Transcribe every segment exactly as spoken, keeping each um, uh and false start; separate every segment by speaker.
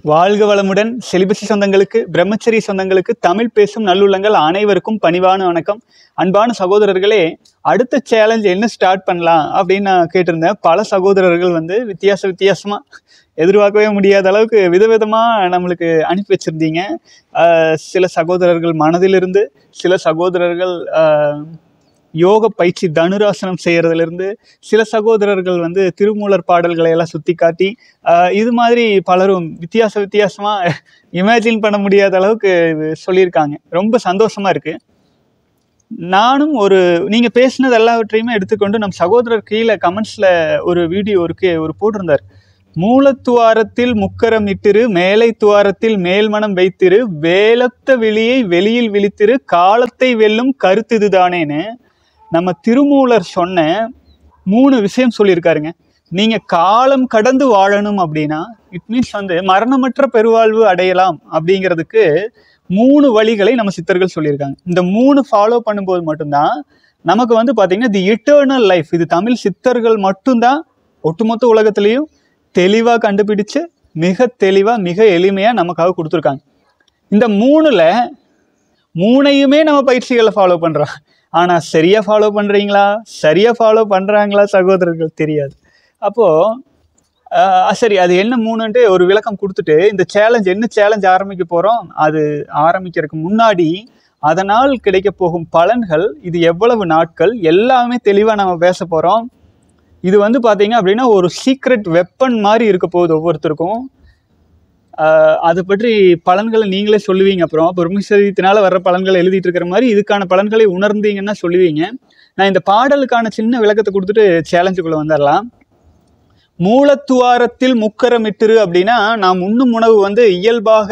Speaker 1: வாழ்க வளமுடன். செலிபசி சொந்தங்களுக்கு, பிரம்மச்சரிய சொந்தங்களுக்கு, தமிழ் பேசும் நல்லுள்ளங்கள் அனைவருக்கும் பணிவான வணக்கம். அன்பான சகோதரர்களே, அடுத்த சேலஞ்ச் என்ன ஸ்டார்ட் பண்ணலாம் அப்படின்னு நான் கேட்டிருந்தேன். பல சகோதரர்கள் வந்து வித்தியாச வித்தியாசமாக எதிர்பார்க்கவே முடியாத அளவுக்கு விதவிதமாக நம்மளுக்கு அனுப்பி வச்சுருந்தீங்க. சில சகோதரர்கள் மனதிலிருந்து, சில சகோதரர்கள் யோக பயிற்சி தனுராசனம் செய்கிறதுலேருந்து, சில சகோதரர்கள் வந்து திருமூலர் பாடல்களை எல்லாம் சுற்றி காட்டி, இது மாதிரி பலரும் வித்தியாச வித்தியாசமாக இமேஜின் பண்ண முடியாத அளவுக்கு சொல்லியிருக்காங்க. ரொம்ப சந்தோஷமாக இருக்குது. நானும் ஒரு நீங்கள் பேசினது எல்லாவற்றையுமே எடுத்துக்கொண்டு நம் சகோதரர் கீழே கமெண்ட்ஸில் ஒரு வீடியோ இருக்கு ஒரு போட்டிருந்தார். மூலத்துவாரத்தில் முக்கரம் இட்டிரு, மேலை துவாரத்தில் மேல்மனம் வைத்திரு, வேலத்த விழியை வெளியில் விழித்திரு, காலத்தை வெல்லும் கருத்து இதுதானேன்னு நம்ம திருமூலர் சொன்ன மூணு விஷயம் சொல்லியிருக்காருங்க. நீங்கள் காலம் கடந்து வாழணும் அப்படின்னா இட் மீன்ஸ் வந்து மரணமற்ற பெருவாழ்வு அடையலாம் அப்படிங்கிறதுக்கு மூணு வழிகளை நம்ம சித்தர்கள் சொல்லியிருக்காங்க. இந்த மூணு ஃபாலோ பண்ணும்போது மட்டும்தான் நமக்கு வந்து பார்த்திங்கன்னா தி இட்டர்னல் லைஃப், இது தமிழ் சித்தர்கள் மட்டும்தான் ஒட்டுமொத்த உலகத்துலேயும் தெளிவாக கண்டுபிடிச்சு மிக தெளிவாக மிக எளிமையாக நமக்காக கொடுத்துருக்காங்க. இந்த மூணில் மூணையுமே நம்ம பயிற்சிகளை ஃபாலோ பண்ணுறோம். ஆனால் சரியாக ஃபாலோ பண்ணுறீங்களா, சரியாக ஃபாலோ பண்ணுறாங்களா சகோதரர்கள் தெரியாது. அப்போது சரி, அது என்ன மூணுன்ட்டு ஒரு விளக்கம் கொடுத்துட்டு இந்த சேலஞ்ச் என்ன சேலஞ்ச் ஆரம்பிக்க போகிறோம், அது ஆரம்பிக்கிறதுக்கு முன்னாடி அதனால் கிடைக்க போகும் பலன்கள், இது எவ்வளவு நாட்கள், எல்லாமே தெளிவாக நம்ம பேச போகிறோம். இது வந்து பார்த்தீங்க அப்படின்னா ஒரு சீக்ரெட் வெப்பன் மாதிரி இருக்க போகுது ஒவ்வொருத்தருக்கும். அதை பற்றி பலன்களை நீங்களே சொல்லுவீங்க. அப்புறம் பிரம்மச்சரியத்தினால வர்ற பலன்களை எழுதிட்டு இருக்கிற மாதிரி இதுக்கான பலன்களை உணர்ந்தீங்கன்னா சொல்லுவீங்க. நான் இந்த பாடலுக்கான சின்ன விளக்கத்தை கொடுத்துட்டு சேலஞ்சுக்குள்ளே வந்துடலாம். மூலத்துவாரத்தில் முக்கரம் இட்டிரு அப்படின்னா, நாம் உண்ணும் உணவு வந்து இயல்பாக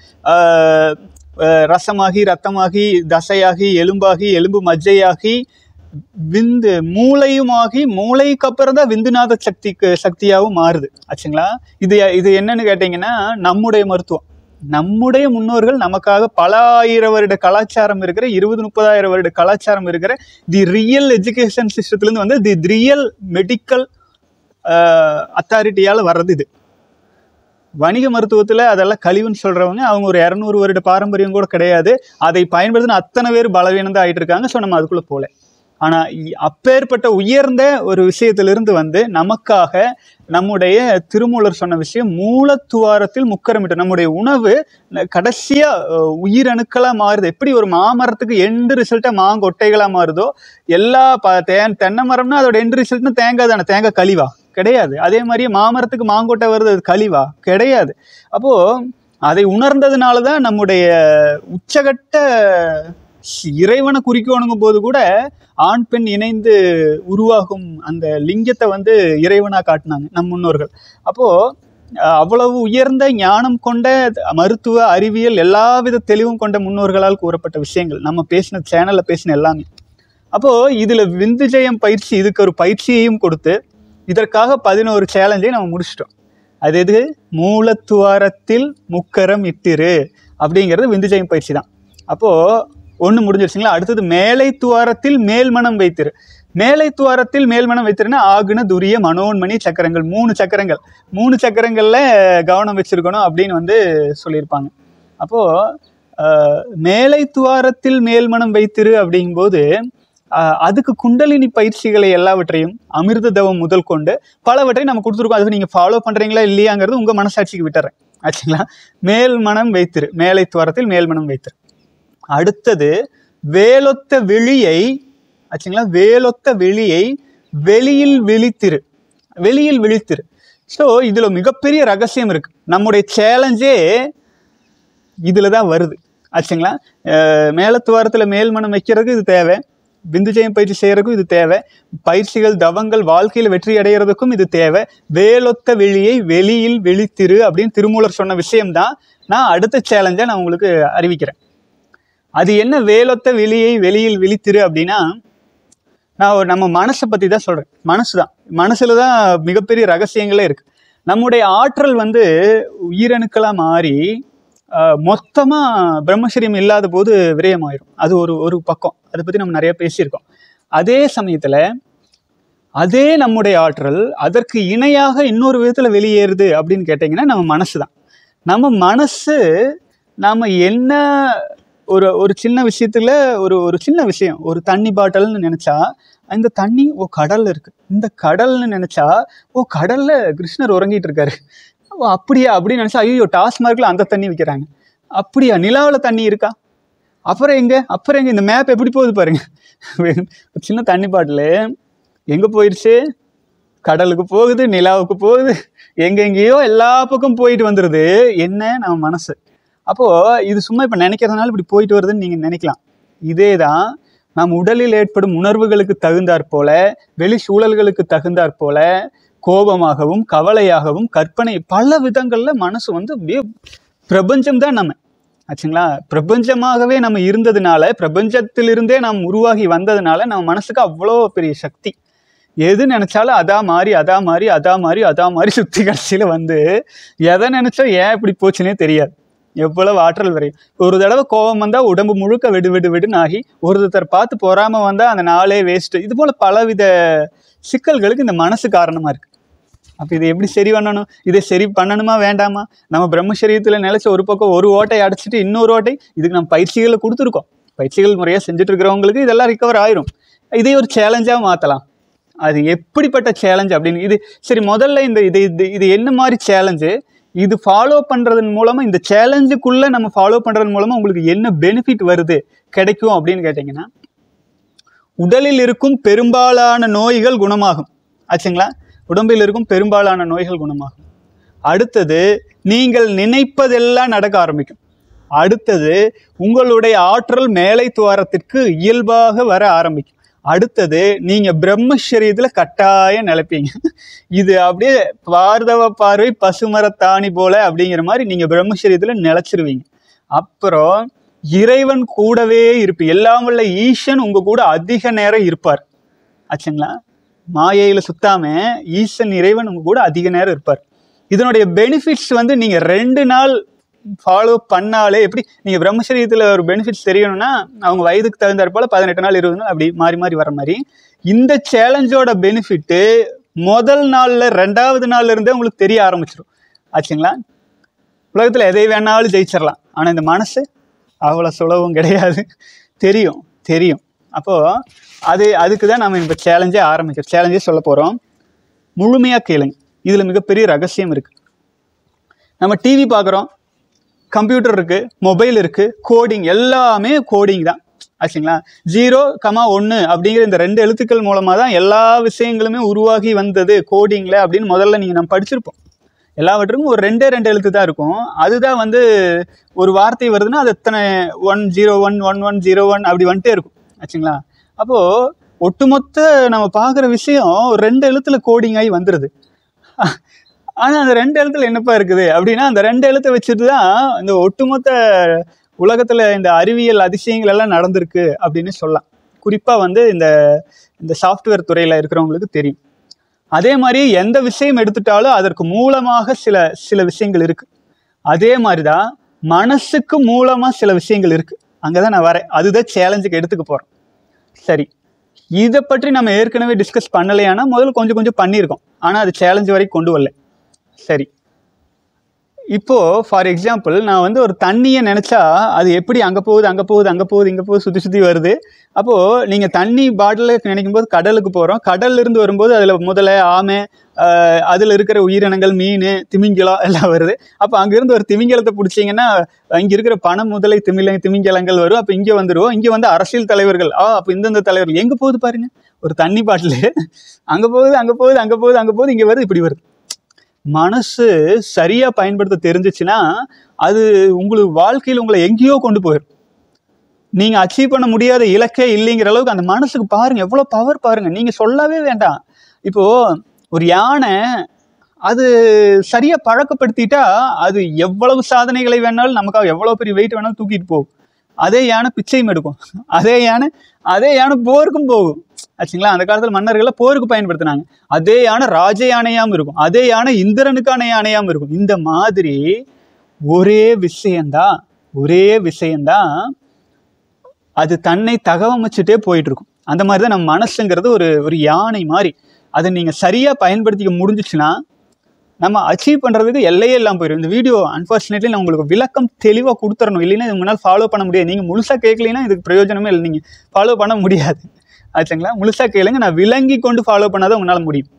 Speaker 1: ரசமாகி, ரத்தமாகி, தசையாகி, எலும்பாகி, எலும்பு மஜ்ஜையாகி, விந்து மூளையுமாகி, மூளைக்கு அப்புறம் தான் விந்துநாத சக்திக்கு சக்தியாகவும் மாறுது ஆச்சுங்களா. இது இது என்னன்னு கேட்டிங்கன்னா நம்முடைய மருத்துவம். நம்முடைய முன்னோர்கள் நமக்காக பல ஆயிரம் வருட கலாச்சாரம் இருக்கிற, இருபது முப்பதாயிரம் வருட கலாச்சாரம் இருக்கிற தி ரியல் எஜுகேஷன் சிஸ்டத்துலேருந்து வந்து தி ரியல் மெடிக்கல் அத்தாரிட்டியால் வர்றது இது. வணிக மருத்துவத்தில் அதெல்லாம் கழிவுன்னு சொல்கிறவங்க அவங்க ஒரு இரநூறு வருட பாரம்பரியம் கூட கிடையாது. அதை பயன்படுத்தின அத்தனை பேர் பலவீனம் தான் ஆகிட்டு இருக்காங்க. ஸோ நம்ம அதுக்குள்ளே போகல. ஆனால் அப்பேற்பட்ட உயர்ந்த ஒரு விஷயத்திலிருந்து வந்து நமக்காக நம்முடைய திருமூலர் சொன்ன விஷயம் மூலத்துவாரத்தில் முக்கரமிட்டு, நம்முடைய உணவு கடைசியாக உயிரணுக்களாக மாறுது. எப்படி ஒரு மாமரத்துக்கு எண்டு ரிசல்ட்டாக மாங்கொட்டைகளாக மாறுதோ, எல்லா ப தே தென்னை மரம்னா அதோட எண்டு ரிசல்ட்னா தேங்காய் தானே. தேங்காய் கழிவா? கிடையாது. அதே மாதிரியே மாமரத்துக்கு மாங்கொட்டை வருது, அது கழிவா? கிடையாது. அப்போது அதை உணர்ந்ததுனால தான் நம்முடைய உச்சகட்ட இறைவனை குறிக்கணுங்கும் போது கூட ஆண் பெண் இணைந்து உருவாகும் அந்த லிங்கத்தை வந்து இறைவனாக காட்டினாங்க நம் முன்னோர்கள். அப்போது அவ்வளவு உயர்ந்த ஞானம் கொண்ட மருத்துவ அறிவியல் எல்லாவித தெளிவும் கொண்ட முன்னோர்களால் கூறப்பட்ட விஷயங்கள் நம்ம பேசின சேனலில் பேசின எல்லாமே. அப்போது இதில் விந்து ஜெயம் பயிற்சி, இதுக்கு ஒரு பயிற்சியையும் கொடுத்து இதற்காக பதினோரு சேலஞ்சையும் நம்ம முடிச்சிட்டோம். அது எது? மூலத்துவாரத்தில் முக்கரம் இட்டிரு அப்படிங்கிறது விந்து ஜெயம் பயிற்சி தான். அப்போது ஒன்று முடிஞ்சிருச்சுங்களா. அடுத்தது மேலை துவாரத்தில் மேல்மனம் வைத்திரு. மேலை துவாரத்தில் மேல்மனம் வைத்திருன்னா ஆகுன துரிய மனோன்மணி சக்கரங்கள், மூணு சக்கரங்கள் மூணு சக்கரங்களில் கவனம் வச்சிருக்கணும் அப்படின்னு வந்து சொல்லியிருப்பாங்க. அப்போது மேலை துவாரத்தில் மேல்மனம் வைத்திரு அப்படிங்கும்போது அதுக்கு குண்டலினி பயிற்சிகளை எல்லாவற்றையும் அமிர்த தவம் முதல் கொண்டு பலவற்றையும் நம்ம கொடுத்துருக்கோம். அதுக்கு நீங்கள் ஃபாலோ பண்ணுறீங்களா இல்லையாங்கிறது உங்கள் மனசாட்சிக்கு விட்டுறேன் ஆச்சுங்களா. மேல்மனம் வைத்திரு, மேலை துவாரத்தில் மேல்மனம் வைத்திரு. அடுத்தது வேலொத்த விழியை ஆச்சுங்களா, வேலொத்த விழியை வெளியில் விழித்திரு, வெளியில் விழித்திரு. ஸோ இதில் மிகப்பெரிய ரகசியம் இருக்குது. நம்முடைய சேலஞ்சே இதில் தான் வருது ஆச்சுங்களா. மேலத்துவாரத்தில் மேல்மனம் வைக்கிறதுக்கு இது தேவை, விந்துஜெயம் பயிற்சி செய்கிறதுக்கும் இது தேவை, பயிற்சிகள் தவங்கள் வாழ்க்கையில் வெற்றி அடைகிறதுக்கும் இது தேவை. வேலொத்த விழியை வெளியில் விழித்திரு அப்படின்னு திருமூலர் சொன்ன விஷயம்தான் நான் அடுத்த சேலஞ்சை நான் உங்களுக்கு அறிவிக்கிறேன். அது என்ன வேலொத்த விழியை வெளியில் விழித்திரு அப்படின்னா, நான் நம்ம மனசை பற்றி தான் சொல்கிறேன். மனசு தான், மனசில் தான் மிகப்பெரிய ரகசியங்களே இருக்குது. நம்முடைய ஆற்றல் வந்து உயிரணுக்களாக மாறி மொத்தமாக பிரம்மச்சரியம் இல்லாத போது விரயமாயிரும். அது ஒரு ஒரு பக்கம், அதை பற்றி நம்ம நிறையா பேசியிருக்கோம். அதே சமயத்தில் அதே நம்முடைய ஆற்றல் அதற்கு இணையாக இன்னொரு விதத்தில் வெளியேறுது அப்படின்னு கேட்டிங்கன்னா நம்ம மனசு தான். நம்ம மனசு நாம என்ன ஒரு ஒரு சின்ன விஷயத்துல ஒரு ஒரு சின்ன விஷயம், ஒரு தண்ணி பாட்டில்னு நினைச்சா இந்த தண்ணி ஓ கடல்ல இருக்கு, இந்த கடல்னு நினைச்சா ஓ கடல்ல கிருஷ்ணர் உறங்கிட்டு இருக்காரு, ஓ அப்படியா அப்படின்னு நினைச்சா ஐயோ டாஸ்மார்க்ல அந்த தண்ணி விற்கிறாங்க, அப்படியா நிலாவில் தண்ணி இருக்கா, அப்புறம் எங்க அப்புறம் எங்க இந்த மேப் எப்படி போகுது பாருங்க. சின்ன தண்ணி பாட்டில் எங்க போயிடுச்சு, கடலுக்கு போகுது, நிலாவுக்கு போகுது, எங்கெங்கேயோ எல்லா பக்கம் போயிட்டு வந்துடுது. என்ன நம்ம மனசு. அப்போ இது சும்மா இப்ப நினைக்கிறதுனால இப்படி போயிட்டு வருதுன்னு நீங்க நினைக்கலாம். இதே தான் நம் உடலில் ஏற்படும் உணர்வுகளுக்கு தகுந்தாற் போல, வெளி சூழல்களுக்கு தகுந்தாற் போல கோபமாகவும் கவலையாகவும் கற்பனை பல விதங்கள்ல மனசு வந்து அப்படியே பிரபஞ்சம் தான் நம்ம ஆச்சுங்களா. பிரபஞ்சமாகவே நம்ம இருந்ததுனால, பிரபஞ்சத்திலிருந்தே நாம் உருவாகி வந்ததுனால நம்ம மனசுக்கு அவ்வளோ பெரிய சக்தி. எது நினைச்சாலும் அதா மாதிரி அதா மாதிரி அதா மாதிரி அதா மாதிரி சுத்தி கடைசியில வந்து எதை நினைச்சா ஏன் இப்படி போச்சுன்னே தெரியாது. எவ்வளவு ஆற்றல் வரையும். ஒரு தடவை கோபம் வந்தா உடம்பு முழுக்க வெடு வெடு வெடுன்னு ஆகி, ஒருத்தர் பார்த்து பொறாம வந்தா அந்த நாளே வேஸ்ட். இது போல பலவித சிக்கல்களுக்கு இந்த மனசு காரணமா இருக்கு. அப்ப இதை எப்படி சரி பண்ணணும், இதை சரி பண்ணணுமா வேண்டாமா? நம்ம பிரம்மசரீரத்துல நிலைச்ச ஒரு பக்கம் ஒரு ஓட்டை அடைச்சிட்டு இன்னொரு ஓட்டை, இதுக்கு நம்ம பயிற்சிகளை கொடுத்துருக்கோம். பயிற்சிகள் முறையா செஞ்சுட்டு இருக்கிறவங்களுக்கு இதெல்லாம் ரிகவர் ஆயிரும். இதை ஒரு சேலஞ்சா மாத்தலாம். அது எப்படிப்பட்ட சேலஞ்ச் அப்படின்னு இது சரி முதல்ல இந்த இது இது இது என்ன மாதிரி சேலஞ்சு, இது ஃபாலோ பண்றதன் மூலமா, இந்த சேலஞ்சுக்குள்ள நம்ம ஃபாலோ பண்றதன் மூலமா உங்களுக்கு என்ன பெனிஃபிட் வருது கிடைக்கும் அப்படின்னு கேட்டீங்கன்னா, உடலில் இருக்கும் பெரும்பாலான நோய்கள் குணமாகும் ஆச்சுங்களா. உடம்பில் இருக்கும் பெரும்பாலான நோய்கள் குணமாகும். அடுத்தது நீங்கள் நினைப்பதெல்லாம் நடக்க ஆரம்பிக்கும். அடுத்தது உங்களுடைய ஆற்றல் மேலை துவாரத்திற்கு இயல்பாக வர ஆரம்பிக்கும். அடுத்தது நீங்க பிரம்மசரீரத்துல கட்டாயம் நிலைப்பீங்க. இது அப்படியே பார்தவ பார்வை பசுமரத்தாணி போல அப்படிங்கிற மாதிரி நீங்க பிரம்மசரீரத்துல நிலைச்சிருவீங்க. அப்புறம் இறைவன் கூடவே இருப்பீங்க. எல்லாம் வல்ல ஈசன் உங்க கூட அதிக நேரம் இருப்பார் ஆச்சுங்களா. மாயையில சுத்தாம ஈசன் இறைவன் உங்க கூட அதிக நேரம் இருப்பார். இதனுடைய பெனிஃபிட்ஸ் வந்து நீங்க ரெண்டு நாள் ஃபாலோ பண்ணாலே, எப்படி நீங்க பிரம்மசரீரத்துல ஒரு பெனிஃபிட்ஸ் தெரியணும்னா அவங்க வயதுக்கு தகுந்தாற் போல பதினெட்டு நாள் இருபது நாள் அப்படி மாறி மாறி வர மாதிரி, இந்த சேலஞ்சோட பெனிஃபிட்டு முதல் நாள்ல ரெண்டாவது நாள்ல இருந்தே உங்களுக்கு தெரிய ஆரம்பிச்சிடும் ஆச்சுங்களா. உலகத்துல எதை வேணாலும் ஜெயிச்சிடலாம், ஆனா இந்த மனசு அவ்வளவு சுலபம் கிடையாது. தெரியும் தெரியும் அப்போ அது அதுக்கு தான் நம்ம இப்போ சேலஞ்சே ஆரம்பிக்கிறோம். சேலஞ்சே சொல்ல போறோம். முழுமையா கேளுங்க. இதுல மிகப்பெரிய ரகசியம் இருக்கு. நம்ம டிவி பார்க்குறோம், கம்ப்யூட்டர் இருக்கு, மொபைல் இருக்கு, கோடிங் எல்லாமே கோடிங் தான் ஆச்சுங்களா. ஜீரோ கமா ஒன்று அப்படிங்கிற இந்த ரெண்டு எழுத்துக்கள் மூலமா தான் எல்லா விஷயங்களுமே உருவாகி வந்தது கோடிங்ல அப்படின்னு முதல்ல நீங்க நம்ம படிச்சிருப்போம். எல்லாவற்றுக்கும் ஒரு ரெண்டே ரெண்டு எழுத்து தான் இருக்கும். அதுதான் வந்து ஒரு வார்த்தை வருதுன்னா அது எத்தனை one zero one one one zero one அப்படி வந்துட்டே இருக்கும் ஆச்சுங்களா. அப்போ ஒட்டுமொத்த நம்ம பார்க்குற விஷயம் ரெண்டு எழுத்துல கோடிங் ஆகி வந்துடுது. ஆனா அந்த ரெண்டு எழுத்துல என்னப்பா இருக்குது அப்படின்னா, அந்த ரெண்டு எழுத்தை வச்சுட்டு தான் இந்த ஒட்டுமொத்த உலகத்துல இந்த அறிவியல் அதிசயங்கள் எல்லாம் நடந்திருக்கு அப்படின்னு சொல்லலாம். குறிப்பா வந்து இந்த இந்த சாஃப்ட்வேர் துறையில இருக்கிறவங்களுக்கு தெரியும். அதே மாதிரி எந்த விஷயம் எடுத்துட்டாலும் அதற்கு மூலமாக சில சில விஷயங்கள் இருக்கு. அதே மாதிரிதான் மனசுக்கு மூலமா சில விஷயங்கள் இருக்கு. அங்கதான் நான் வரேன். அதுதான் சேலஞ்சுக்கு எடுத்துக்க போறோம். சரி, இதை பற்றி நம்ம ஏற்கனவே டிஸ்கஸ் பண்ணலையானா முதல்ல கொஞ்சம் கொஞ்சம் பண்ணியிருக்கோம். ஆனா அது சேலஞ்சு வரைக்கும் கொண்டு வரல. சரி, இப்போ ஃபார் எக்ஸாம்பிள் நான் வந்து ஒரு தண்ணியை நினைச்சா அது எப்படி அங்கே போகுது அங்கே போகுது அங்கே போகுது இங்கே போகுது சுற்றி சுற்றி வருது. அப்போது நீங்கள் தண்ணி பாட்டிலுக்கு நினைக்கும் போது கடலுக்கு போகிறோம். கடல்ல இருந்து வரும்போது அதில் முதல்ல ஆமை, அதில் இருக்கிற உயிரினங்கள், மீன், திமிங்கலம் எல்லாம் வருது. அப்போ அங்கேருந்து ஒரு திமிங்கலத்தை பிடிச்சிங்கன்னா இங்கே இருக்கிற பணம் முதலை திமில திமிங்கலங்கள் வரும். அப்போ இங்கே வந்துடுவோம். இங்கே வந்து அரசியல் தலைவர்கள், ஆ அப்போ இந்தந்த தலைவர்கள் எங்கே போகுது பாருங்க. ஒரு தண்ணி பாட்டில் அங்கே போகுது அங்கே போகுது அங்கே போகுது அங்கே போகுது இங்கே வருது, இப்படி வருது. மனசு சரியா பயன்படுத்த தெரிஞ்சிச்சுன்னா அது உங்களுக்கு வாழ்க்கையில் உங்களை எங்கேயோ கொண்டு போயிடும். நீங்க அச்சீவ் பண்ண முடியாத இலக்கே இல்லைங்கிற அளவுக்கு அந்த மனசுக்கு பாருங்க எவ்வளவு பவர் பாருங்க. நீங்க சொல்லவே வேண்டாம். இப்போ ஒரு யானை அது சரியா பழக்கப்படுத்திட்டா அது எவ்வளவு சாதனைகளை வேணாலும் நமக்காக எவ்வளவு பெரிய வெயிட் வேணாலும் தூக்கிட்டு போகும். அதே யானை பிச்சையும் எடுக்கும். அதே யானை அதே யானை போருக்கும் போகும் ஆச்சுங்களா. அந்த காலத்துல மன்னர்கள் போருக்கு பயன்படுத்தினாங்க. அதே யானை ராஜ யானையாம இருக்கும். அதே யானை இந்திரனுக்கான யானையாம இருக்கும். இந்த மாதிரி ஒரே விஷயம்தான் ஒரே விஷயம்தான் அது தன்னை தகவமைச்சுட்டே போயிட்டு இருக்கும். அந்த மாதிரிதான் நம்ம மனசுங்கிறது ஒரு ஒரு யானை மாதிரி. அதை நீங்க சரியா பயன்படுத்திக்க முடிஞ்சிச்சுன்னா நம்ம அச்சீவ் பண்ணுறதுக்கு எல்லையே இல்லாமல் போயிடும். இந்த வீடியோ அன்ஃபார்ச்சுனேட்லி நான் உங்களுக்கு விளக்கம் தெளிவாக கொடுத்துடணும், இல்லைன்னா இது முன்னால் ஃபாலோ பண்ண முடியாது. நீங்கள் முழுசாக கேட்கலைன்னா இதுக்கு பிரயோஜனமே இல்லை, நீங்கள் ஃபாலோ பண்ண முடியாது ஆச்சுங்களா. முழுசாக கேளுங்க, நான் விளங்கி கொண்டு ஃபாலோ பண்ணாதான் உங்களால் முடியும்.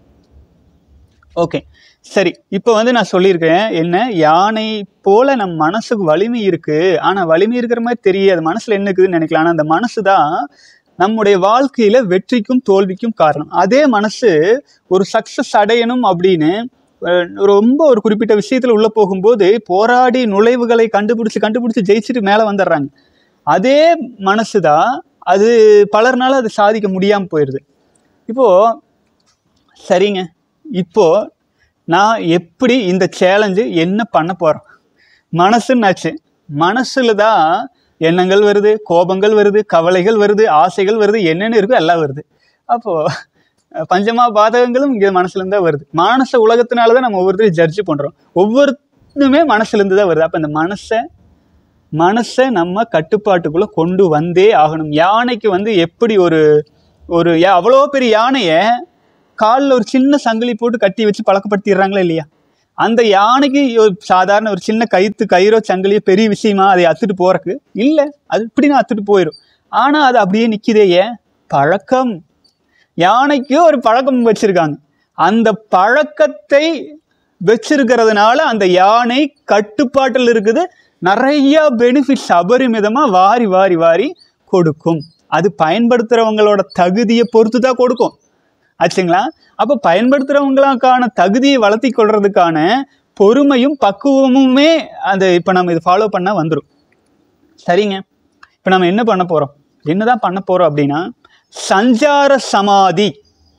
Speaker 1: ஓகே சரி, இப்போ வந்து நான் சொல்லியிருக்கேன் என்ன, யானை போல் நம் மனசுக்கு வலிமை இருக்குது, ஆனால் வலிமை இருக்கிற மாதிரி தெரியாது, மனசில் என்ன இருக்குதுன்னு நினைக்கலாம். ஆனால் அந்த மனசு தான் நம்முடைய வாழ்க்கையில் வெற்றிக்கும் தோல்விக்கும் காரணம். அதே மனசு ஒரு சக்ஸஸ் அடையணும் அப்படின்னு ரொம்ப ஒரு குறிப்பிட்ட விஷயத்தில் உள்ளே போகும்போது போராடி நுழைவுகளை கண்டுபிடிச்சி கண்டுபிடிச்சி ஜெயிச்சுட்டு மேலே வந்துடுறாங்க. அதே மனசு தான் அது பலர்னால அது சாதிக்க முடியாமல் போயிடுது. இப்போது சரிங்க, இப்போது நான் எப்படி இந்த சேலஞ்சு என்ன பண்ண போகிறேன், மனசுன்னாச்சு, மனசில் தான் எண்ணங்கள் வருது, கோபங்கள் வருது, கவலைகள் வருது, ஆசைகள் வருது, என்னென்ன இருக்கோ எல்லாம் வருது. அப்போது பஞ்சமா பாதகங்களும் இங்கே மனசுலேருந்து தான் வருது. மானச உலகத்தினால தான் நம்ம ஒவ்வொருத்தரையும் ஜட்ஜு பண்ணுறோம், ஒவ்வொருத்தருமே மனசுலேருந்து தான் வருது. அப்போ இந்த மனசை மனசை நம்ம கட்டுப்பாட்டுக்குள்ளே கொண்டு வந்தே ஆகணும். யானைக்கு வந்து எப்படி ஒரு ஒரு அவ்வளோ பெரிய யானையை காலில் ஒரு சின்ன சங்கிலி போட்டு கட்டி வச்சு பழக்கப்படுத்திடுறாங்களா இல்லையா? அந்த யானைக்கு ஒரு சாதாரண ஒரு சின்ன கயிற்று கயிறோ சங்கிலியோ பெரிய விஷயமா அதை அத்துட்டு போகிறக்கு இல்லை, அது இப்படின்னா அத்துட்டு போயிடும். ஆனால் அது அப்படியே நிற்கிதே, ஏன்? பழக்கம். யானைக்கு ஒரு பழக்கம் வச்சுருக்காங்க, அந்த பழக்கத்தை வச்சிருக்கிறதுனால அந்த யானை கட்டுப்பாட்டில் இருக்குது, நிறைய பெனிஃபிட்ஸ் அபரிமிதமாக வாரி வாரி வாரி கொடுக்கும். அது பயன்படுத்துகிறவங்களோட தகுதியை பொறுத்து தான் கொடுக்கும் ஆச்சுங்களா. அப்போ பயன்படுத்துகிறவங்களுக்கான தகுதியை வளர்த்தி கொள்றதுக்கான பொறுமையும் பக்குவமுமே அந்த இப்போ நம்ம இது ஃபாலோ பண்ணால் வந்துடும். சரிங்க, இப்போ நம்ம என்ன பண்ண போகிறோம், என்னதான் பண்ண போகிறோம் அப்படின்னா, சஞ்சார சமாதி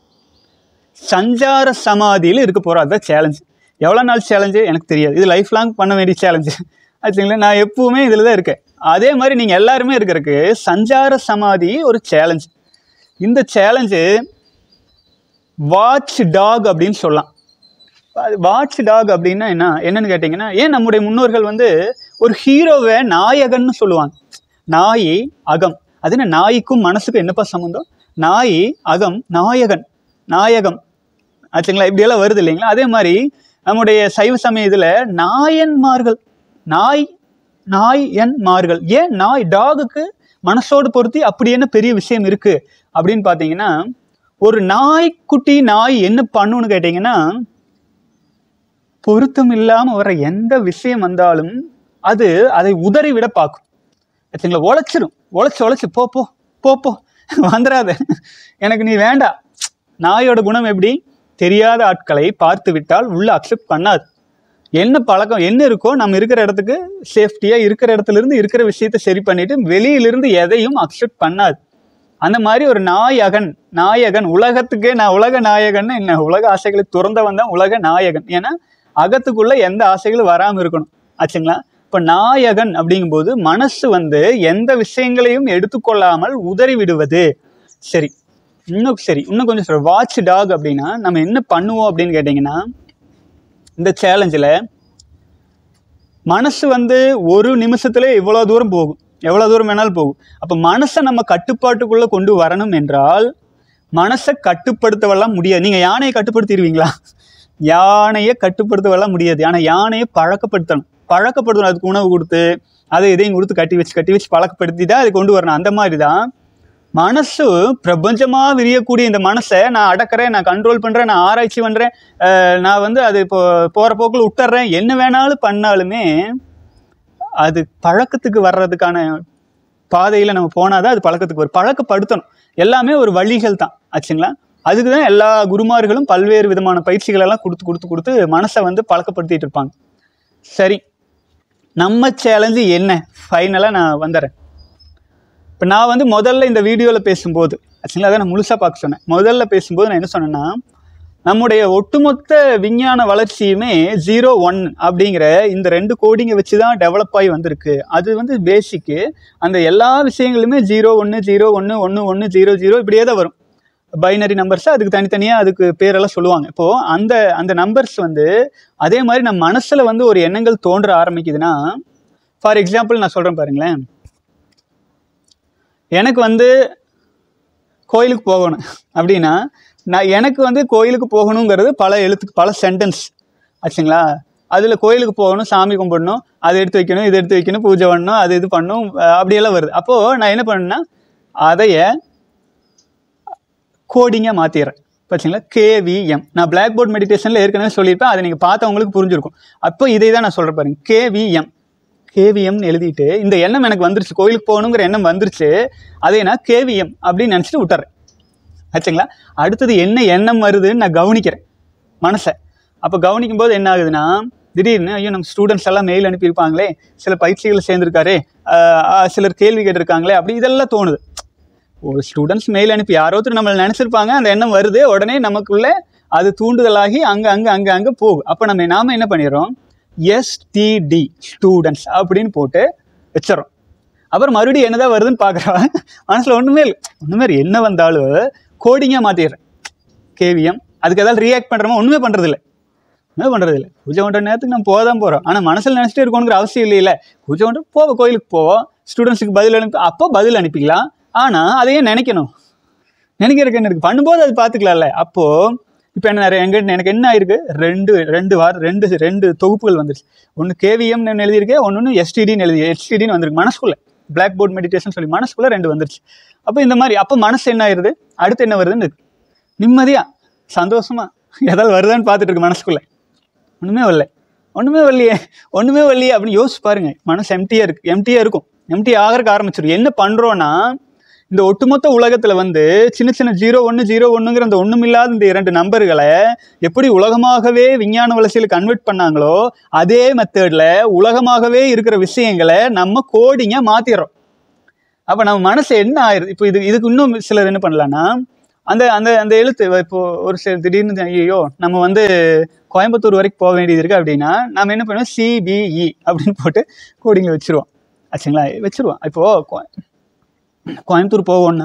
Speaker 1: சஞ்சார சமாதியில் இருக்க போகிறோம். அதுதான் சேலஞ்சு. எவ்வளோ நாள் சேலஞ்சு எனக்கு தெரியாது, இது லைஃப் லாங் பண்ண வேண்டிய சேலஞ்சு ஆச்சுங்களா. நான் எப்பவுமே இதில் தான் இருக்கேன். அதே மாதிரி நீங்கள் எல்லாருமே இருக்கிறதுக்கு சஞ்சார சமாதி ஒரு சேலஞ்சு. இந்த சேலஞ்சு வாட்ச் டாக் அப்படின்னு சொல்லலாம். வாட்ச் டாக் அப்படின்னா என்ன என்னன்னு கேட்டிங்கன்னா, ஏன் நம்முடைய முன்னோர்கள் வந்து ஒரு ஹீரோவை நாயகன்னு சொல்லுவாங்க. நாய் அகம், அது என்ன, நாய்க்கும் மனசுக்கும் என்னப்பா சம்மந்தம்? நாய் அகம், நாயகன், நாயகம் ஆச்சுங்களா, இப்படியெல்லாம் வருது இல்லைங்களா. அதே மாதிரி நம்முடைய சைவ சமய இதில் நாயன்மார்கள், நாய் நாயன்மார்கள். ஏன் நாய் டாகுக்கு மனசோடு பொருத்தி அப்படி என்ன பெரிய விஷயம் இருக்கு அப்படின்னு பார்த்தீங்கன்னா, ஒரு நாய்க்குட்டி நாய் என்ன பண்ணுன்னு கேட்டிங்கன்னா, பொருத்தம் இல்லாமல் வர எந்த விஷயம் வந்தாலும் அது அதை உதறி விட பார்க்கும் ஆச்சுங்களா. உழைச்சிடும், உழைச்சி உழைச்சி போ போ போ போ வந்துடாத, எனக்கு நீ வேண்டாம். நாயோட குணம் எப்படி, தெரியாத ஆட்களை பார்த்து விட்டால் உள்ள அக்செப்ட் பண்ணாது. என்ன பழக்கம் என்ன இருக்கோ நம்ம இருக்கிற இடத்துக்கு சேஃப்டியாக இருக்கிற இடத்துல இருந்து இருக்கிற விஷயத்த சரி பண்ணிட்டு வெளியிலிருந்து எதையும் அக்செப்ட் பண்ணாது. அந்த மாதிரி ஒரு நாயகன், நாயகன் உலகத்துக்கே நான் உலக நாயகன்னு என்ன, உலக ஆசைகளை துறந்தவன் தான் உலக நாயகன். ஏன்னா அகத்துக்குள்ள எந்த ஆசைகளும் வராமல் இருக்கணும் ஆச்சுங்களா. இப்போ நாயகன் அப்படிங்கும்போது மனசு வந்து எந்த விஷயங்களையும் எடுத்துக்கொள்ளாமல் உதறி விடுவது. சரி, இன்னும் சரி இன்னும் கொஞ்சம் சொல்ற, வாட்ச் டாக் அப்படின்னா நம்ம என்ன பண்ணுவோம் அப்படின்னு கேட்டிங்கன்னா, இந்த சேலஞ்சில் மனசு வந்து ஒரு நிமிஷத்துல இவ்வளோ தூரம் போகும், எவ்வளோ தூரம் வேணாலும் போகும். அப்போ மனசை நம்ம கட்டுப்பாட்டுக்குள்ளே கொண்டு வரணும் என்றால் மனசை கட்டுப்படுத்தவெல்லாம் முடியாது. நீங்கள் யானையை கட்டுப்படுத்திடுவீங்களா? யானையை கட்டுப்படுத்தவெல்லாம் முடியாது. ஆனால் யானையை பழக்கப்படுத்தணும், பழக்கப்படுத்தணும். அதுக்கு உணவு கொடுத்து அதை இதையும் கொடுத்து கட்டி வச்சு கட்டி வச்சு பழக்கப்படுத்தி தான் அதை கொண்டு வரணும். அந்த மாதிரி தான் மனசு பிரபஞ்சமாக விரியக்கூடிய இந்த மனசை நான் அடக்கிறேன், நான் கண்ட்ரோல் பண்ணுறேன், நான் ஆராய்ச்சி பண்ணுறேன், நான் வந்து அது இப்போ போகிற போக்கில் விட்டுறேன், என்ன வேணாலும் பண்ணாலுமே அது பழக்கத்துக்கு வர்றதுக்கான பாதையில் நம்ம போனால் தான் அது பழக்கத்துக்கு வரும். பழக்கப்படுத்தணும், எல்லாமே ஒரு வழிகள் தான் ஆச்சுங்களா. அதுக்கு தான் எல்லா குருமார்களும் பல்வேறு விதமான பயிற்சிகளெல்லாம் கொடுத்து கொடுத்து கொடுத்து மனசை வந்து பழக்கப்படுத்திட்டு இருப்பாங்க. சரி, நம்ம சேலஞ்சு என்ன ஃபைனலாக நான் வந்துடுறேன். இப்போ நான் வந்து முதல்ல இந்த வீடியோவில் பேசும்போது ஆக்சுவலி அதை நான் முழுசாக பார்க்க சொன்னேன். முதல்ல பேசும்போது நான் என்ன சொன்னேன்னா, நம்முடைய ஒட்டுமொத்த விஞ்ஞான வளர்ச்சியுமே ஜீரோ ஒன் அப்படிங்கிற இந்த ரெண்டு கோடிங்கை வச்சு தான் டெவலப் ஆகி வந்திருக்கு. அது வந்து பேசிக்கு. அந்த எல்லா விஷயங்களுமே ஜீரோ ஒன்று ஜீரோ ஒன்று ஒன்று ஒன்று ஜீரோ ஜீரோ இப்படியே தான் வரும். பைனரி நம்பர்ஸ் அதுக்கு தனித்தனியாக அதுக்கு பேரெல்லாம் சொல்லுவாங்க. இப்போது அந்த அந்த நம்பர்ஸ் வந்து அதே மாதிரி நம்ம மனசில் வந்து ஒரு எண்ணங்கள் தோன்ற ஆரம்பிக்குதுன்னா, ஃபார் எக்ஸாம்பிள் நான் சொல்கிறேன் பாருங்களேன், எனக்கு வந்து கோயிலுக்கு போகணும் அப்படின்னா, நான் எனக்கு வந்து கோயிலுக்கு போகணுங்கிறது பல எழுத்துக்கு பல சென்டென்ஸ் ஆச்சுங்களா. அதில் கோயிலுக்கு போகணும், சாமி கும்பிடணும், அதை எடுத்து வைக்கணும், இது எடுத்து வைக்கணும், பூஜை பண்ணணும், அது இது பண்ணணும், அப்படியெல்லாம் வருது. அப்போது நான் என்ன பண்ணேன்னா அதைய கோடிங்காக மாற்றிடுறேன். பார்த்தீங்களா, கேவிஎம். நான் பிளாக் போர்ட் மெடிடேஷனில் ஏற்கனவே சொல்லியிருப்பேன், அதை நீங்கள் பார்த்தவங்களுக்கு புரிஞ்சிருக்கும். அப்போ இதை தான் நான் சொல்கிறேன் பாருங்க, கேவிஎம். கேவிஎம்னு எழுதிட்டு இந்த எண்ணம் எனக்கு வந்துருச்சு, கோயிலுக்கு போகணுங்கிற எண்ணம் வந்துருச்சு, அதை நான் கேவிஎம் அப்படின்னு நினச்சிட்டு விட்டுறேன். ஆச்சுங்களா. அடுத்தது என்ன எண்ணம் வருதுன்னு நான் கவனிக்கிறேன் மனசை. அப்போ கவனிக்கும் போது என்ன ஆகுதுன்னா, திடீர்னு ஐயோ நம்ம ஸ்டூடெண்ட்ஸ் எல்லாம் மெயில் அனுப்பியிருப்பாங்களே, சில பயிற்சிகளை சேர்ந்துருக்காரு, சிலர் கேள்வி கேட்டிருக்காங்களே, அப்படி இதெல்லாம் தோணுது. ஒரு ஸ்டூடெண்ட்ஸ் மெயில் அனுப்பி யாரோ ஒருத்தர் நம்மளை நினச்சிருப்பாங்க, அந்த எண்ணம் வருது, உடனே நமக்குள்ளே அது தூண்டுதலாகி அங்கே அங்கே அங்கே அங்கே போகும். அப்போ நம்ம நாம என்ன பண்ணிடுறோம், எஸ்டிடி ஸ்டூடெண்ட்ஸ் அப்படின்னு போட்டு வச்சிடறோம். அப்புறம் மறுபடியும் என்னதான் வருதுன்னு பார்க்குறோம், மனசில் ஒன்றுமே இல்லை, ஒன்றுமே என்ன வந்தாலும் கோடிங்காக மாற்றிடுறேன் கேவிஎம். அதுக்கு ஏதாவது ரியாக்ட் பண்ணுறோமோ, ஒன்றுமே பண்ணுறதில்ல, ஒன்றுமே பண்ணுறதில்ல. பூஜை பண்ணுற நேரத்துக்கு நம்ம போக தான் போகிறோம், ஆனால் மனசில் நினச்சிட்டே இருக்கணுங்கிற அவசியம் இல்லையில. பூஜை பண்ணுற போவோம், கோயிலுக்கு போவோம், ஸ்டூடெண்ட்ஸுக்கு பதில் அனுப்பி அப்போ பதில் அனுப்பிக்கலாம். ஆனால் அதையே நினைக்கணும், நினைக்கிறதுக்கு என்ன இருக்குது, பண்ணும்போது அது பார்த்துக்கலாம்ல. அப்போது இப்போ என்ன நிறைய எங்கிட்ட எனக்கு என்ன ஆயிருக்கு, ரெண்டு ரெண்டு வாரம் ரெண்டு ரெண்டு தொகுப்புகள் வந்துருச்சு. ஒன்று கேவிஎம்னு எழுதியிருக்கேன், ஒன்று ஒன்று எஸ்டிடின்னு எழுதி எஸ்டிடின்னு வந்திருக்கு மனசுக்குள்ளே. பிளாக் போர்ட் மெடிடேஷன் சொல்லி மனசுக்குள்ளே ரெண்டு வந்துருச்சு. அப்போ இந்த மாதிரி அப்போ மனசு என்ன ஆயிடுது, அடுத்து என்ன வருதுன்னு நிம்மதியாக சந்தோஷமாக எதாவது வருதான்னு பார்த்துட்டு இருக்கு மனசுக்குள்ளே. ஒன்றுமே வரல, ஒன்றுமே வரலையே, ஒன்றுமே வரலையே அப்படின்னு யோசிச்சு பாருங்கள். மனசு எம்டியாக இருக்குது, எம்டியாக இருக்கும், எம்டி ஆகிறதுக்கு ஆரம்பிச்சிடும். என்ன பண்ணுறோன்னா, இந்த ஒட்டுமொத்த உலகத்தில் வந்து சின்ன சின்ன ஜீரோ ஒன்று ஜீரோ ஒன்றுங்கிற அந்த ஒன்றுமில்லாத இந்த இரண்டு நம்பர்களை எப்படி உலகமாகவே விஞ்ஞான வளர்ச்சியில் கன்வெர்ட் பண்ணாங்களோ, அதே மெத்தடில் உலகமாகவே இருக்கிற விஷயங்களை நம்ம கோடிங்காக மாற்றிடுறோம். அப்போ நம்ம மனசு என்ன ஆயிடுது, இப்போ இது இதுக்கு இன்னும் சிலர் என்ன பண்ணலான்னா, அந்த அந்த அந்த எழுத்து இப்போது ஒரு சில திடீர்னு ஐயோ நம்ம வந்து கோயம்புத்தூர் வரைக்கும் போக வேண்டியது இருக்குது அப்படின்னா, நம்ம என்ன பண்ணுவோம், சிபிஇ அப்படின்னு போட்டு கோடிங்கில் வச்சுருவோம். ஆச்சுங்களா, வச்சுருவோம். இப்போது கோயம்புத்தூர் போவோம்னா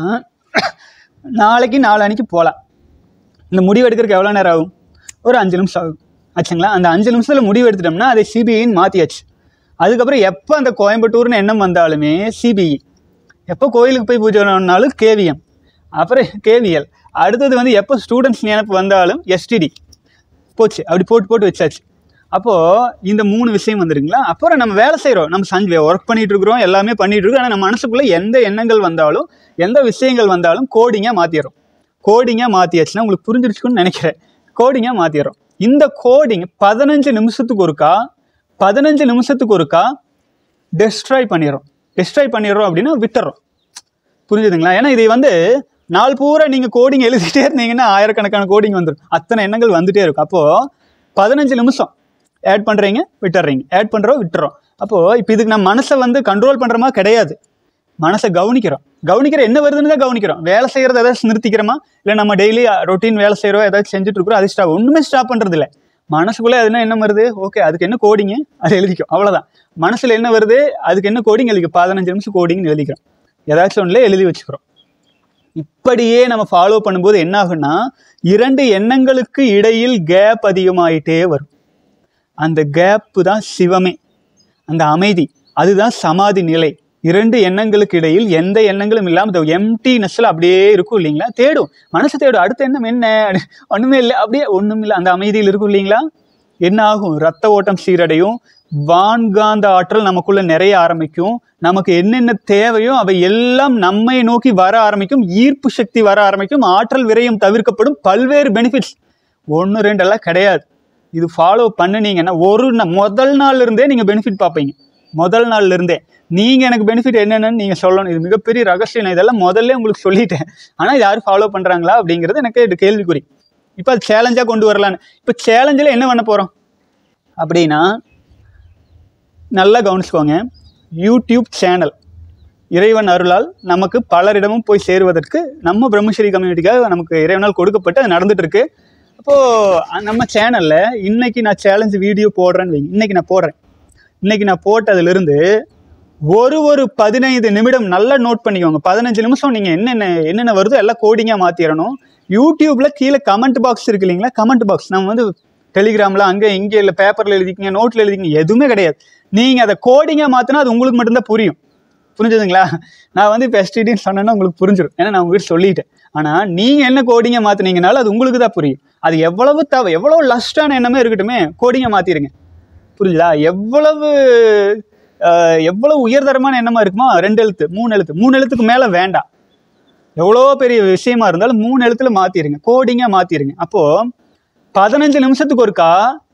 Speaker 1: நாளைக்கு நாளானிக்கு போகலாம். இந்த முடிவு எடுக்கிறதுக்கு எவ்வளோ நேரம் ஆகும், ஒரு அஞ்சு நிமிஷம் ஆகும். ஆச்சுங்களா, அந்த அஞ்சு நிமிஷத்தில் முடிவு எடுத்துட்டோம்னா அதை சிபிஇன்னு மாற்றியாச்சு. அதுக்கப்புறம் எப்போ அந்த கோயம்புத்தூர்னு எண்ணம் வந்தாலுமே சிபிஇ, எப்போ கோயிலுக்கு போய் பூஜை பண்ணாலும் கேவிஎம், அப்புறம் கேவிஎல், அடுத்தது வந்து எப்போ ஸ்டூடெண்ட்ஸ் நினைப்பு வந்தாலும் எஸ்டிடி போச்சு. அப்படி போட்டு போட்டு வச்சாச்சு. அப்போது இந்த மூணு விஷயம் வந்துருங்களா. அப்புறம் நம்ம வேலை செய்கிறோம், நம்ம சஞ்சு ஒர்க் பண்ணிகிட்டு இருக்கிறோம், எல்லாமே பண்ணிகிட்டு இருக்கோம். ஆனால் நம்ம மனசுக்குள்ளே எந்த எண்ணங்கள் வந்தாலும் எந்த விஷயங்கள் வந்தாலும் கோடிங்காக மாற்றிடுறோம். கோடிங்காக மாற்றியாச்சுன்னா உங்களுக்கு புரிஞ்சிருச்சுன்னு நினைக்கிறேன். கோடிங்காக மாற்றிடுறோம். இந்த கோடிங் பதினஞ்சு நிமிஷத்துக்கு ஒருக்கா பதினஞ்சு நிமிஷத்துக்கு ஒருக்கா டெஸ்ட்ராய் பண்ணிடுறோம். டெஸ்ட்ராய் பண்ணிடுறோம் அப்படின்னா விட்டுறோம். புரிஞ்சுதுங்களா. ஏன்னா இதை வந்து நாள் பூரா நீங்கள் கோடிங் எழுதிட்டே இருந்தீங்கன்னா ஆயிரக்கணக்கான கோடிங் வந்துடும், அத்தனை எண்ணங்கள் வந்துகிட்டே இருக்கும். அப்போது பதினஞ்சு நிமிஷம் ஆட் பண்ணுறீங்க, விட்டுறீங்க, ஆட் பண்ணுறோம், விட்டுறோம். அப்போது இப்போ இதுக்கு நம்ம மனசை வந்து கண்ட்ரோல் பண்ணுற மாதிரி கிடையாது, மனசை கவனிக்கிறோம். கவனிக்கிற என்ன வருதுன்னு தான் கவனிக்கிறோம். வேலை செய்கிறது ஏதாச்சும் நிறுத்திக்கிறோமா, இல்லை நம்ம டெய்லி ரொட்டீன் வேலை செய்கிறோம் ஏதாச்சும் செஞ்சுட்டு இருக்கிறோம், அது ஸ்டாப், ஒன்றுமே ஸ்டாப் பண்ணுறது இல்லை. மனசுக்குள்ளே அதுனா என்ன வருது, ஓகே அதுக்கு என்ன கோடிங்கு அது எழுதிக்கும், அவ்வளோதான். மனசில் என்ன வருது, அதுக்கு என்ன கோடிங் எழுதிக்கும், பதினஞ்சு நிமிஷம் கோடிங்னு எழுதிக்கிறோம், ஏதாச்சும் ஒன்றில் எழுதி வச்சுக்கிறோம். இப்படியே நம்ம ஃபாலோ பண்ணும்போது என்ன ஆகுன்னா, இரண்டு எண்ணங்களுக்கு இடையில் கேப் அதிகமாயிட்டே வரும். அந்த கேப்பு தான் சிவமே, அந்த அமைதி, அதுதான் சமாதி நிலை. இரண்டு எண்ணங்களுக்கு இடையில் எந்த எண்ணங்களும் இல்லாமல் இந்த எம்டினஸ்ல அப்படியே இருக்கும் இல்லைங்களா, தேடும் மனசு தேடும். அடுத்த எண்ணம் என்ன, ஒன்றுமே இல்லை, அப்படியே ஒன்றும் இல்லை, அந்த அமைதியில் இருக்கும் இல்லைங்களா. என்ன ஆகும், ரத்த ஓட்டம் சீரடையும், வான்காந்த ஆற்றல் நமக்குள்ள நிறைய ஆரம்பிக்கும், நமக்கு என்னென்ன தேவையோ அவை எல்லாம் நம்மை நோக்கி வர ஆரம்பிக்கும், ஈர்ப்பு சக்தி வர ஆரம்பிக்கும், ஆற்றல் விரயம் தவிர்க்கப்படும், பல்வேறு பெனிஃபிட்ஸ். ஒன்று ரெண்டெல்லாம் கிடையாது. இது ஃபாலோ பண்ணினீங்கன்னா ஒரு முதல் நாள்ல இருந்தே நீங்கள் பெனிஃபிட் பார்ப்பீங்க. முதல் நாள்ல இருந்தே நீங்கள் எனக்கு பெனிஃபிட் என்னென்னு நீங்கள் சொல்லணும். இது மிகப்பெரிய ரகசியம், இதெல்லாம் முதல்ல உங்களுக்கு சொல்லிட்டேன். ஆனால் இது யாரும் ஃபாலோ பண்ணுறாங்களா அப்படிங்கிறது எனக்கு இது கேள்விக்குறி. இப்போ அது சேலஞ்சாக கொண்டு வரலான்னு. இப்போ சேலஞ்சில் என்ன பண்ண போகிறோம் அப்படின்னா, நல்லா கவனிச்சுக்கோங்க. யூடியூப் சேனல் இறைவன் அருளால் நமக்கு பலரிடமும் போய் சேருவதற்கு நம்ம பிரம்மஸ்ரீ கம்யூனிட்டிக்காக நமக்கு இறைவனால் கொடுக்கப்பட்டு அது நடந்துட்டு இருக்கு. அப்போது நம்ம சேனலில் இன்னைக்கு நான் சேலஞ்சு வீடியோ போடுறேன்னு வைங்க, இன்னைக்கு நான் போடுறேன். இன்னைக்கு நான் போட்டதுலேருந்து ஒரு ஒரு பதினைந்து நிமிடம் நல்லா நோட் பண்ணிக்கோங்க. பதினஞ்சு நிமிஷம் நீங்கள் என்னென்ன என்னென்ன வருதோ எல்லாம் கோடிங்காக மாற்றிடணும். யூடியூப்பில் கீழே கமெண்ட் பாக்ஸ் இருக்கு இல்லைங்களா, கமெண்ட் பாக்ஸ் நம்ம வந்து டெலிகிராமில் அங்கே இங்கே இல்லை பேப்பரில் எழுதிக்கிங்க, நோட்டில் எழுதிக்கிங்க, எதுவுமே கிடையாது. நீங்கள் அதை கோடிங்காக மாற்றினா அது உங்களுக்கு மட்டும்தான் புரியும். புரிஞ்சுதுங்களா? நான் வந்து இப்போ எஸ்டிடின்னு சொன்னேன்னா உங்களுக்கு புரிஞ்சிடும், ஏன்னா நான் உங்ககிட்ட சொல்லிட்டேன். ஆனால் நீங்கள் என்ன கோடிங்கை மாற்றினீங்கனாலும் அது உங்களுக்கு தான் புரியும். அது எவ்வளவு தவ எவ்வளோ லஸ்டான எண்ணமே இருக்கட்டுமே, கோடிங்கை மாற்றிடுங்க. புரிஞ்சுதா? எவ்வளவு எவ்வளவு உயர்தரமான எண்ணமாக இருக்குமோ ரெண்டு எழுத்து மூணு எழுத்து மூணு எழுத்துக்கு மேலே வேண்டாம். எவ்வளோ பெரிய விஷயமா இருந்தாலும் மூணு எழுத்துல மாற்றிடுங்க, கோடிங்காக மாற்றிடுங்க. அப்போது பதினஞ்சு நிமிஷத்துக்கு ஒருக்கா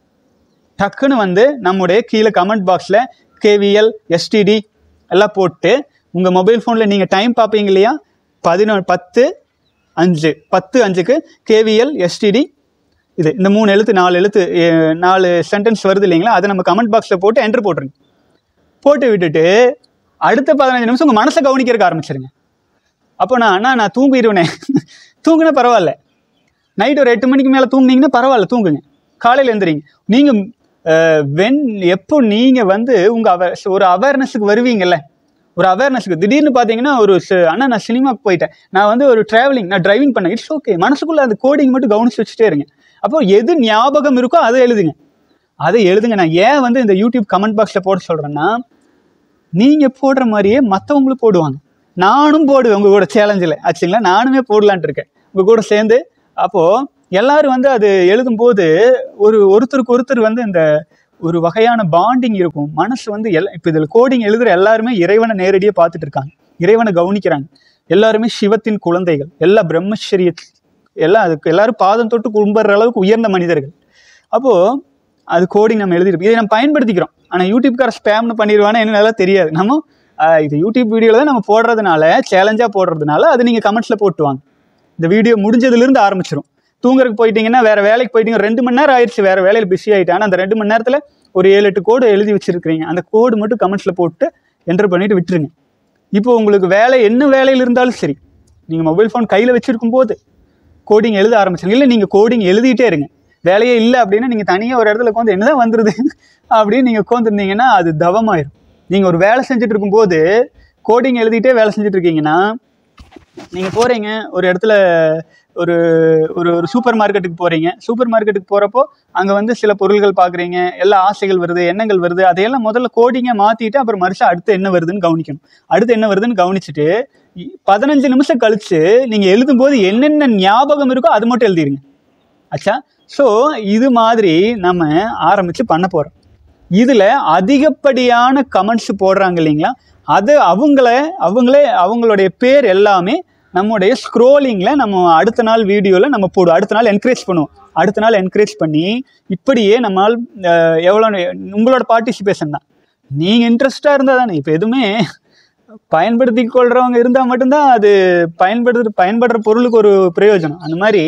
Speaker 1: டக்குன்னு வந்து நம்முடைய கீழே கமெண்ட் பாக்ஸில் கேவிஎல் எஸ்டிடி எல்லாம் போட்டு உங்கள் மொபைல் ஃபோனில் நீங்கள் டைம் பார்ப்பீங்க இல்லையா, பதினொ பத்து அஞ்சு பத்து அஞ்சுக்கு கேவிஎல் எஸ்டிடி இது இந்த மூணு எழுத்து நாலு எழுத்து நாலு சென்டென்ஸ் வருது இல்லைங்களா, அதை நம்ம கமெண்ட் பாக்ஸில் போட்டு என்ட்ரு போட்டுருங்க. போட்டு விட்டுட்டு அடுத்த பதினஞ்சு நிமிஷம் உங்கள் மனசை கவனிக்கிறதுக்கு ஆரம்பிச்சிருங்க. அப்போ நான் அண்ணா நான் தூங்கிடுவேனே, தூங்குனா பரவாயில்ல, நைட் ஒரு எட்டு மணிக்கு மேலே தூங்குனீங்கன்னா பரவாயில்ல, தூங்குங்க, காலையில் எழுந்துறீங்க. நீங்கள் வென் எப்போ நீங்கள் வந்து உங்கள் அவ ஒரு அவேர்னஸுக்கு வருவீங்கல்ல, ஒரு அவேர்னஸுக்கு திடீர்னு பார்த்தீங்கன்னா ஒரு அண்ணா நான் சினிமாவுக்கு போயிட்டேன், நான் வந்து ஒரு ட்ராவலிங் நான் டிரைவிங் பண்ணேன், இட்ஸ் ஓகே, மனசுக்குள்ளே அந்த கோடிங் மட்டும் கவனிச்சு வச்சுட்டே இருங்க. அப்போ எது ஞாபகம் இருக்கோ அதை எழுதுங்க, அதை எழுதுங்க. நான் ஏன் வந்து இந்த யூடியூப் கமெண்ட் பாக்ஸில் போட சொல்கிறேன்னா, நீங்கள் போடுற மாதிரியே மற்றவங்களும் போடுவாங்க, நானும் போடுவேன் உங்கள் கூட சேலஞ்சில் ஆச்சுங்களா, நானுமே போடலான்ட்டு இருக்கேன் உங்கள் கூட சேர்ந்து. அப்போது எல்லாரும் வந்து அது எழுதும்போது ஒரு ஒருத்தருக்கு ஒருத்தர் வந்து இந்த ஒரு வகையான பாண்டிங் இருக்கும். மனசு வந்து எல்லாம் இப்போ இதில் கோடிங் எழுதுகிற எல்லாருமே இறைவனை நேரடியாக பார்த்துட்டு இருக்காங்க, இறைவனை கவனிக்கிறாங்க. எல்லாருமே சிவத்தின் குழந்தைகள், எல்லா பிரம்மச்சரிய எல்லாம் அதுக்கு எல்லாரும் பாதம் தொட்டு கும்பிட்ற அளவுக்கு உயர்ந்த மனிதர்கள். அப்போது அது கோடிங் நம்ம எழுதிருப்போம், இதை நம்ம பயன்படுத்திக்கிறோம். ஆனால் யூடியூப்கார ஸ்பேம்னு பண்ணிடுவானா என்ன நல்லா தெரியாது. நம்ம இது யூடியூப் வீடியோவில் தான் நம்ம போடுறதுனால, சேலஞ்சாக போடுறதுனால அது நீங்கள் கமெண்ட்ஸில் போட்டுவாங்க. இந்த வீடியோ முடிஞ்சதுலேருந்து ஆரம்பிச்சிடும். தூங்குறதுக்கு போயிட்டீங்கன்னா, வேறு வேலைக்கு போயிட்டீங்க, ரெண்டு மணி நேரம் ஆயிடுச்சு, வேறு வேலையில் பிஸி ஆகிட்டேன், ஆனால் அந்த ரெண்டு மணி நேரத்தில் ஒரு ஏழு எட்டு கோடு எழுதி வச்சுருக்கிறீங்க, அந்த கோடு மட்டும் கமெண்ட்ஸில் போட்டு என்டர் பண்ணிவிட்டு விட்டுருங்க. இப்போ உங்களுக்கு வேலை என்ன வேலையில் இருந்தாலும் சரி, நீங்கள் மொபைல் ஃபோன் கையில் வச்சுருக்கும் போது கோடிங் எழுத ஆரம்பிச்சிருங்க. இல்லை நீங்கள் கோடிங் எழுதிட்டே இருங்க, வேலையே இல்லை அப்படின்னா நீங்கள் தனியாக ஒரு இடத்துல உட்காந்து என்ன தான் வந்துடுது அப்படின்னு நீங்கள் உட்காந்துருந்தீங்கன்னா அது தவமாயிடும். நீங்கள் ஒரு வேலை செஞ்சுட்டு இருக்கும்போது கோடிங் எழுதிட்டே வேலை செஞ்சுட்டு இருக்கீங்கன்னா, நீங்கள் போகிறீங்க ஒரு இடத்துல ஒரு ஒரு ஒரு சூப்பர் மார்க்கெட்டுக்கு போகிறீங்க, சூப்பர் மார்க்கெட்டுக்கு போகிறப்போ அங்கே வந்து சில பொருள்கள் பார்க்குறீங்க, எல்லா ஆசைகள் வருது, எண்ணங்கள் வருது, அதையெல்லாம் முதல்ல கோடிங்கை மாற்றிட்டு அப்புறம் மறுசா அடுத்து என்ன வருதுன்னு கவனிக்கணும். அடுத்து என்ன வருதுன்னு கவனிச்சுட்டு பதினஞ்சு நிமிஷம் கழித்து நீங்கள் எழுதும்போது என்னென்ன ஞாபகம் இருக்கோ அது மட்டும் எழுதிடுங்க. ஆச்சா? ஸோ இது மாதிரி நம்ம ஆரம்பித்து பண்ண போகிறோம். இதில் அதிகப்படியான கமெண்ட்ஸ் போடுறாங்க இல்லைங்களா, அது அவங்கள அவங்களே அவங்களுடைய பேர் எல்லாமே நம்முடைய ஸ்க்ரோலிங்கில் நம்ம அடுத்த நாள் வீடியோவில் நம்ம போடுவோம், அடுத்த நாள் என்கரேஜ் பண்ணுவோம். அடுத்த நாள் என்கரேஜ் பண்ணி இப்படியே நம்மளால் எவ்வளோ உங்களோட பார்ட்டிசிபேஷன் தான், நீங்கள் இன்ட்ரெஸ்டாக இருந்தால் தானே. இப்போ எதுவுமே பயன்படுத்தி கொள்கிறவங்க இருந்தால் மட்டும்தான் அது பயன்படுத்து பயன்படுற பொருளுக்கு ஒரு பிரயோஜனம். அந்த மாதிரி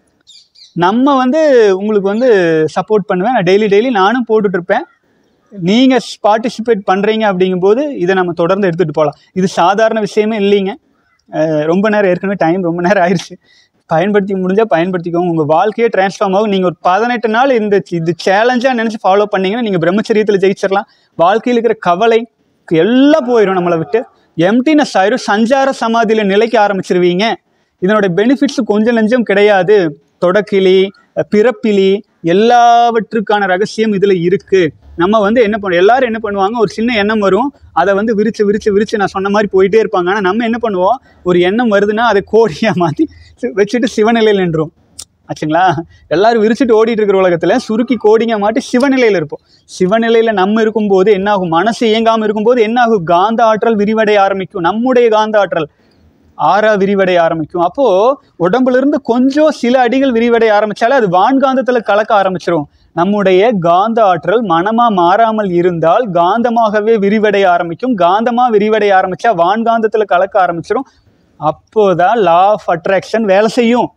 Speaker 1: நம்ம வந்து உங்களுக்கு வந்து சப்போர்ட் பண்ணுவேன், நான் டெய்லி டெய்லி நானும் போட்டுட்ருப்பேன். நீங்கள் பார்ட்டிசிபேட் பண்ணுறீங்க அப்படிங்கும்போது இதை நம்ம தொடர்ந்து எடுத்துகிட்டு போகலாம். இது சாதாரண விஷயமே இல்லைங்க. ரொம்ப நேரம் ஏற்கனவே டைம் ரொம்ப நேரம் ஆயிடுச்சு. பயன்படுத்தி முடிஞ்சால் பயன்படுத்திக்கோங்க, உங்கள் வாழ்க்கையே டிரான்ஸ்ஃபார்ம் ஆகும். நீங்கள் ஒரு பதினெட்டு நாள் இந்த இது சேலஞ்சாக நினச்சி ஃபாலோ பண்ணிங்கன்னா நீங்கள் பிரம்மச்சரியத்தில் ஜெயிச்சிடலாம். வாழ்க்கையில் இருக்கிற கவலை எல்லாம் போயிடும், நம்மளை விட்டு எம்டினஸ் ஆயிரும், சஞ்சார சமாதியில் நிலைக்க ஆரம்பிச்சிருவீங்க. இதனுடைய பெனிஃபிட்ஸு கொஞ்சம் நெஞ்சம் கிடையாது. தொடக்கிளி பிறப்பிலி எல்லாவற்றுக்கான ரகசியம் இதில் இருக்குது. நம்ம வந்து என்ன பண்ணுவோம், எல்லாரும் என்ன பண்ணுவாங்க, ஒரு சின்ன எண்ணம் வரும், அதை வந்து விரிச்சு விரிச்சு விரிச்சு நான் சொன்ன மாதிரி போயிட்டே இருப்பாங்க. ஆனால் நம்ம என்ன பண்ணுவோம், ஒரு எண்ணம் வருதுன்னா அதை கோடியாக மாற்றி வச்சுட்டு சிவநிலையில் நின்றுவோம். ஆச்சுங்களா? எல்லாரும் விரிச்சுட்டு ஓடிட்டு இருக்கிற உலகத்தில் சுருக்கி கோடிங்க மாட்டி சிவநிலையில் இருப்போம். சிவநிலையில் நம்ம இருக்கும்போது என்னாகும், மனசு இயங்காமல் இருக்கும்போது என்னாகும், காந்த ஆற்றல் விரிவடைய ஆரம்பிக்கும். நம்முடைய காந்த ஆற்றல் ஆறா விரிவடைய ஆரம்பிக்கும். அப்போது உடம்புல இருந்து கொஞ்சம் சில அடிகள் விரிவடைய ஆரம்பித்தாலே அது வான்காந்தத்தில் கலக்க ஆரம்பிச்சிடும். நம்முடைய காந்த ஆற்றல் மனமாக மாறாமல் இருந்தால் காந்தமாகவே விரிவடைய ஆரம்பிக்கும். காந்தமாக விரிவடைய ஆரம்பித்தா வான்காந்தத்தில் கலக்க ஆரம்பிச்சிடும். அப்போதான் லா ஆஃப் அட்ராக்ஷன் வேலை செய்யும்.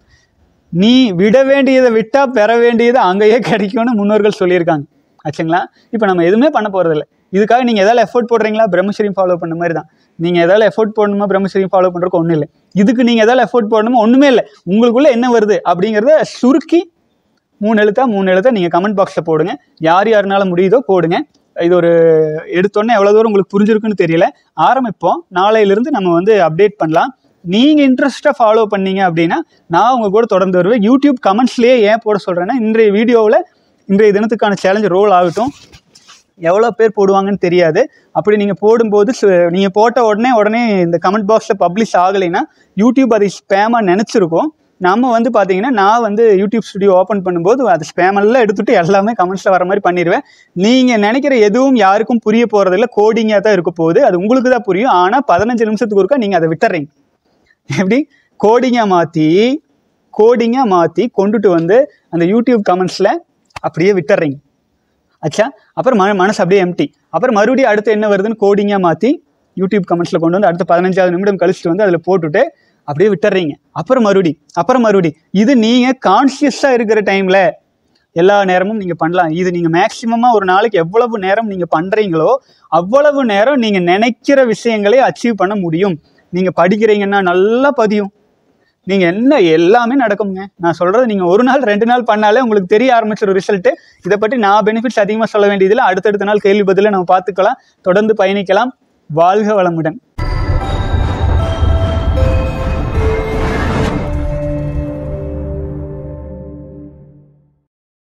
Speaker 1: நீ விட வேண்டியதை விட்டால் பெற வேண்டியதை அங்கேயே கிடைக்கும்னு முன்னோர்கள் சொல்லியிருக்காங்க. ஆச்சுங்களா? இப்போ நம்ம எதுவுமே பண்ண போகிறதில்ல. இதுக்காக நீங்கள் எதாவது எஃபோர்ட் போடுறீங்களா, பிரம்மச்சரியம் ஃபாலோ பண்ண மாதிரி தான். நீங்கள் எதாவது எஃபோர்ட் போடணுமா, பிரம்மச்சரியம் ஃபாலோ பண்ணுறதுக்கு ஒன்றும் இல்லை. இதுக்கு நீங்கள் எதாவது எஃபோர்ட் போடணுமா, ஒன்றுமே இல்லை. உங்களுக்குள்ளே என்ன வருது அப்படிங்கிறத சுருக்கி மூணு எழுத்தா மூணு எழுத்தா நீங்கள் கமெண்ட் பாக்ஸில் போடுங்க. யார் யாருனால முடியுதோ போடுங்க. இது ஒரு எடுத்தோடனே எவ்வளோ தூரம் உங்களுக்கு புரிஞ்சிருக்குன்னு தெரியல. ஆரம்பிப்போம், நாளையிலிருந்து நம்ம வந்து அப்டேட் பண்ணலாம். நீங்கள் இன்ட்ரெஸ்ட்டாக ஃபாலோ பண்ணீங்க அப்படின்னா நான் உங்கள் கூட தொடர்ந்து வருவேன். யூடியூப் கமெண்ட்ஸ்லேயே ஏன் போட சொல்கிறேன்னா, இன்றைய வீடியோவில் இன்றைய தினத்துக்கான சேலஞ்ச் ரோல் ஆகட்டும். எவ்வளோ பேர் போடுவாங்கன்னு தெரியாது. அப்படி நீங்கள் போடும்போது நீங்கள் போட்ட உடனே உடனே இந்த கமெண்ட் பாக்ஸில் பப்ளிஷ் ஆகலைன்னா யூடியூப் அதை ஸ்பேமாக நினச்சிருக்கோம். நம்ம வந்து பார்த்தீங்கன்னா நான் வந்து யூடியூப் ஸ்டுடியோ ஓப்பன் பண்ணும்போது அது ஸ்பேமெல்லாம் எடுத்துகிட்டு எல்லாமே கமெண்ட்ஸில் வர மாதிரி பண்ணிடுவேன். நீங்கள் நினைக்கிற எதுவும் யாருக்கும் புரிய போகிறதில்ல, கோடிங்காக தான் இருக்க போகுது. அது உங்களுக்கு தான் புரியும். ஆனால் பதினஞ்சு நிமிஷத்துக்கு ஒருக்கா நீங்கள் அதை விட்டுறீங்க. எப்படி கோடிங்காக மாற்றி கோடிங்காக மாற்றி கொண்டுட்டு வந்து அந்த யூடியூப் கமெண்ட்ஸில் அப்படியே விட்டுறீங்க. ஆச்சா, அப்புறம் ம மனசு அப்படியே எம்டி. அப்புறம் மறுபடியும் அடுத்து என்ன வருதுன்னு கோடிங்காக மாற்றி யூடியூப் கமெண்ட்ஸில் கொண்டு வந்து அடுத்த பதினஞ்சாவது நிமிடம் கழிச்சுட்டு வந்து அதில் போட்டுட்டு அப்படியே விட்டுறீங்க. அப்புறம் மறுபடி அப்புறம் மறுபடி இது நீங்கள் கான்ஷியஸாக இருக்கிற டைமில் எல்லா நேரமும் நீங்கள் பண்ணலாம். இது நீங்கள் மேக்ஸிமமாக ஒரு நாளைக்கு எவ்வளவு நேரம் நீங்கள் பண்ணுறீங்களோ அவ்வளவு நேரம் நீங்கள் நினைக்கிற விஷயங்களை அச்சீவ் பண்ண முடியும். நீங்கள் படிக்கிறீங்கன்னா நல்லா பதியும். நீங்கள் என்ன எல்லாமே நடக்குங்க. நான் சொல்கிறது நீங்கள் ஒரு நாள் ரெண்டு நாள் பண்ணாலே உங்களுக்கு தெரிய ஆரம்பிச்சிடும் ரிசல்ட்டு. இதை பற்றி நான் பெனிஃபிட்ஸ் அதிகமாக சொல்ல வேண்டியதில்லை. அடுத்தடுத்த நாள் கேள்வி பதிலை நம்ம பார்த்துக்கலாம். தொடர்ந்து பயணிக்கலாம். வாழ்க வளமுடன்.